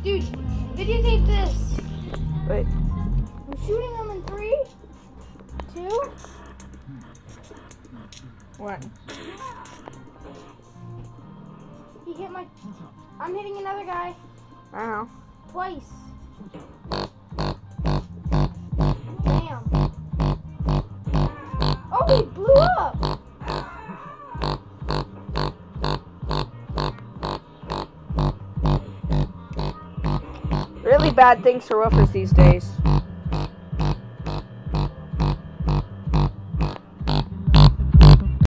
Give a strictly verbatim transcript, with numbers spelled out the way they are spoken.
Dude, videotape this. Wait. I'm shooting them in three, two. What? He hit my. I'm hitting another guy. Ow. Twice. Damn. Oh, he blew up. Really bad things for woofers these days.